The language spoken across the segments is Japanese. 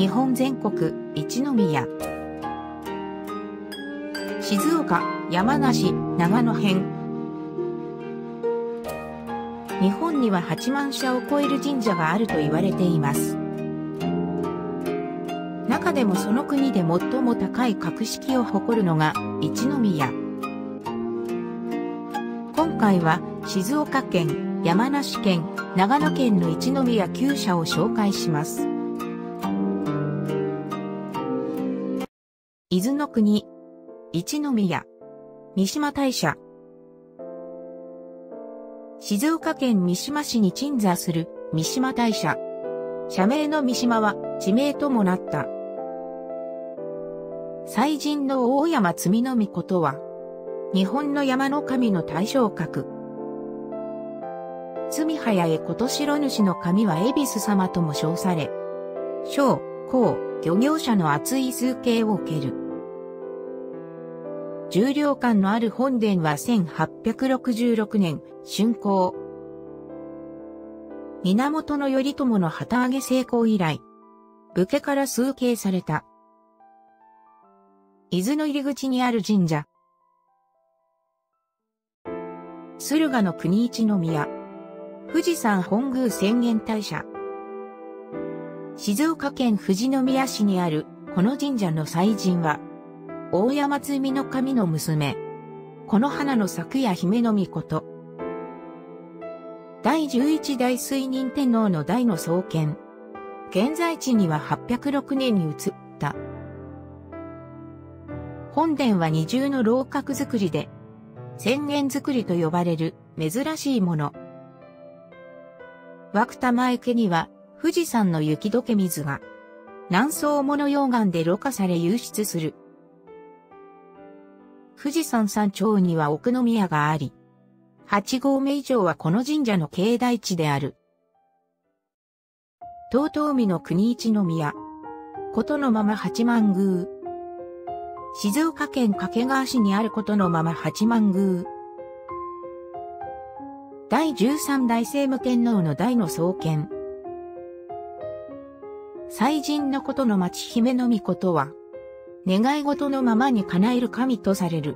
日本全国、一宮。静岡、山梨、長野編。日本には8万社を超える神社があると言われています。中でもその国で最も高い格式を誇るのが一宮。今回は静岡県、山梨県、長野県の一宮9社を紹介します。伊豆の国、一宮、三嶋大社。静岡県三島市に鎮座する三嶋大社。社名の三島は地名ともなった。祭神の大山積の命は、日本の山の神の対象格。積早へことしろ主の神は恵比寿様とも称され、商、工、漁業者の厚い崇敬を受ける。重量感のある本殿は1866年竣工。源頼朝の旗揚げ成功以来、武家から崇敬された。伊豆の入り口にある神社。駿河の国一宮。富士山本宮浅間大社。静岡県富士宮市にあるこの神社の祭神は、大山積の神の娘、この花の咲夜姫の命。第11代推認天皇の代の創建。現在地には806年に移った。本殿は二重の楼閣造りで、浅間造りと呼ばれる珍しいもの。涌田前家には富士山の雪解け水が南宋物溶岩でろ過され湧出する。富士山山頂には奥宮があり、8合目以上はこの神社の境内地である。遠江の国一宮。ことのまま八幡宮。静岡県掛川市にあることのまま八幡宮。第13代聖武天皇の代の創建。祭神のことの町姫の命は、願い事のままに叶える神とされる。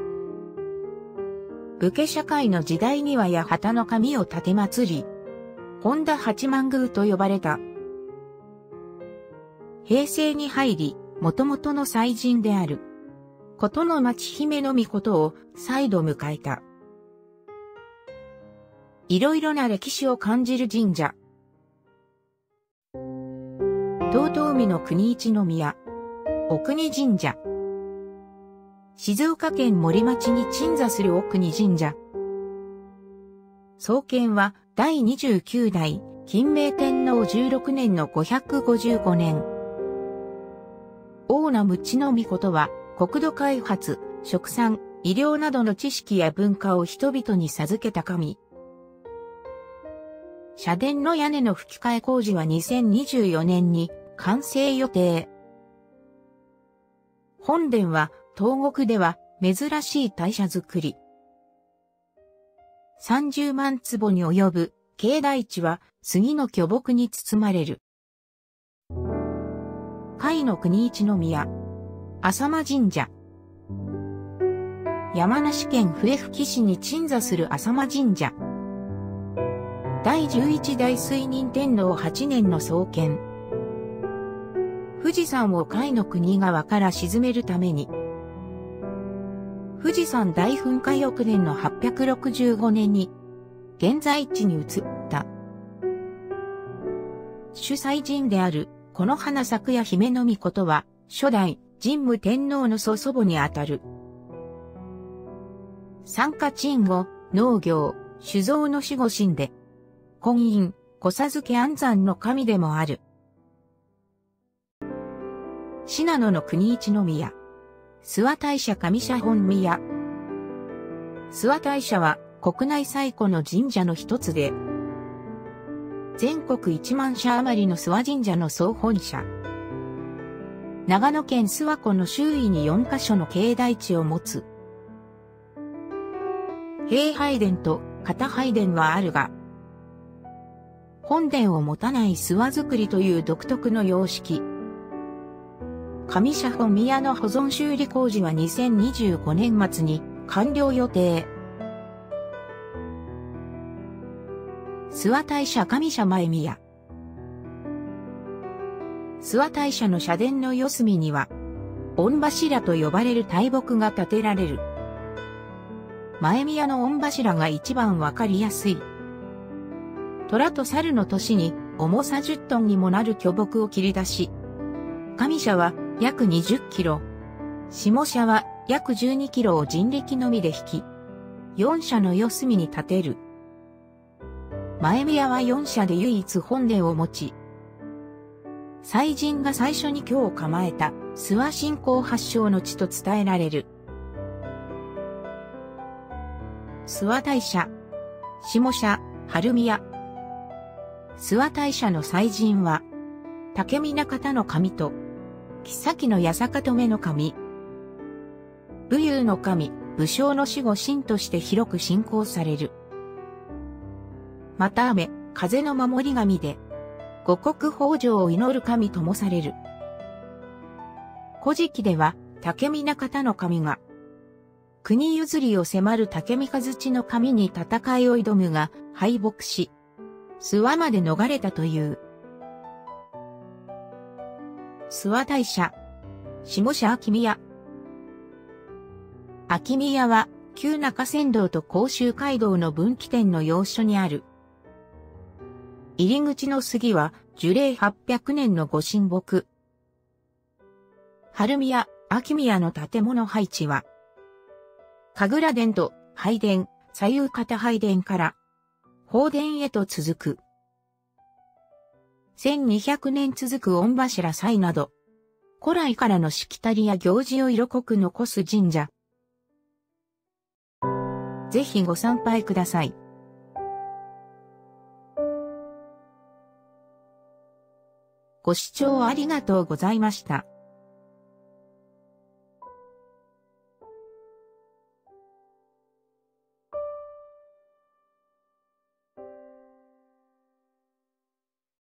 武家社会の時代には八幡の神を奉り、本田八幡宮と呼ばれた。平成に入り、元々の祭神である。ことの町姫の命を再度迎えた。いろいろな歴史を感じる神社。遠江の国一宮。お国神社。静岡県森町に鎮座するお国神社。創建は第29代金明天皇16年の555年。大名鞭の命は国土開発、殖産、医療などの知識や文化を人々に授けた神。社殿の屋根の葺き替え工事は2024年に完成予定。本殿は東国では珍しい大社造り。30万坪に及ぶ境内地は杉の巨木に包まれる。甲斐の国一宮。浅間神社。山梨県笛吹市に鎮座する浅間神社。第11代推認天皇8年の創建。富士山を甲斐の国側から沈めるために、富士山大噴火翌年の865年に、現在地に移った。主祭神である、この花咲夜姫の命は、初代、神武天皇の曽祖母にあたる。三家鎮護、農業、酒造の守護神で、婚姻、子授け安産の神でもある。信濃の国一宮。諏訪大社上社本宮。諏訪大社は国内最古の神社の一つで、全国1万社余りの諏訪神社の総本社。長野県諏訪湖の周囲に4カ所の境内地を持つ。幣拝殿と片拝殿はあるが、本殿を持たない諏訪造りという独特の様式。 上社本宮の保存修理工事は2025年末に完了予定。諏訪大社上社前宮。諏訪大社の社殿の四隅には、御柱と呼ばれる大木が建てられる。前宮の御柱が一番わかりやすい。虎と猿の年に重さ10トンにもなる巨木を切り出し、上社は約20キロ、下社は約12キロを人力のみで引き、4社の四隅に建てる。前宮は4社で唯一本殿を持ち、祭神が最初に居を構えた諏訪信仰発祥の地と伝えられる。諏訪大社、下社、春宮。諏訪大社の祭神は、竹見中の神と、妃の八坂留の神、武勇の神、武将の守護神として広く信仰される。また雨、風の守り神で、五穀豊穣を祈る神ともされる。古事記では、竹見中の神が、国譲りを迫る竹見和地の神に戦いを挑むが、敗北し、諏訪まで逃れたという。諏訪大社、下社秋宮。秋宮は、旧中山道と甲州街道の分岐点の要所にある。入り口の杉は、樹齢800年のご神木。春宮、秋宮の建物配置は、神楽殿と拝殿、左右片拝殿から、宝殿へと続く。1200年続く御柱祭など、古来からのしきたりや行事を色濃く残す神社。ぜひご参拝ください。ご視聴ありがとうございました。